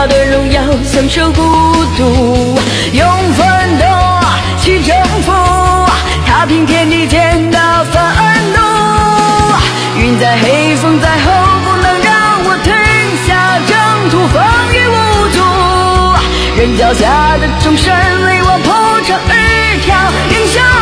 那段荣耀，享受孤独，用奋斗去征服，踏平天地间的愤怒。云在黑，风在后，不能让我停下征途，风雨无阻。人脚下的众生，泪我铺成一条英雄。